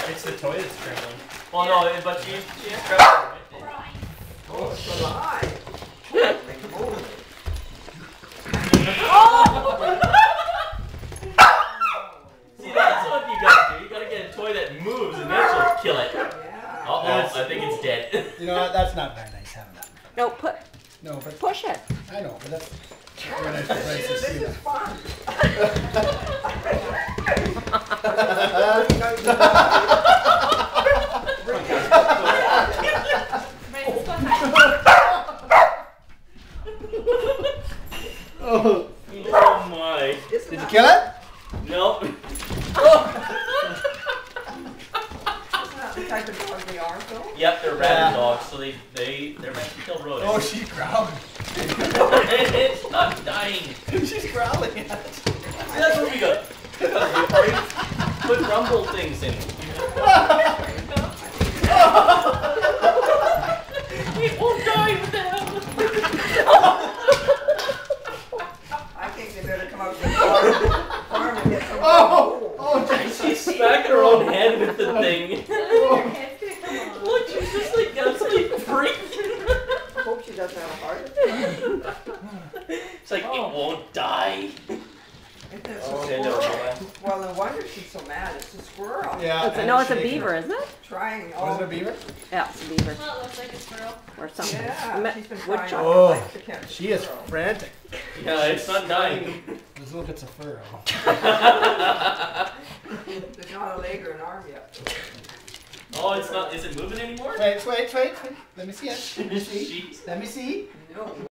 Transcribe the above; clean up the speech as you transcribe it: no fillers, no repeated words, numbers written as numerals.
It's the toy that's trembling. Well, no, but she's trembling. Oh, it's alive. See, that's what you gotta do. You gotta get a toy that moves and then she'll kill it. Yeah. Uh-oh, I think it's dead. You know what? That's not very nice having that. No, but push it. I know, but that's very nice to see This that. is fun. Oh. Oh my. Did you kill it? Nope. Isn't that the type of dog they are, Phil? Yep, they're rabid dogs, so they're meant to kill rodents. Oh, she's growling. It's not dying. She's growling at it. See, that's what we got. Put rumble things in. It won't die with the hell. I think they better come out to the farm and get some. She's smacking her own head with the thing. Look, she's just like absolutely freaking. I hope she doesn't have a heart attack. It's like, it won't die. If it's a Hello. squirrel. Well, no wonder she's so mad. It's a squirrel. Yeah. It's a beaver, isn't it? Trying. Was it a beaver? Yeah, it's a beaver. Well, it looks like a squirrel. Or something. Yeah, she's been trying. Oh, to catch a she is squirrel. frantic. Yeah, it's not dying. There's little bits of fur. There's not a leg or an arm yet. Oh, it's not. Is it moving anymore? Wait. Let me see it. Let me see. Jeez. Let me see. No.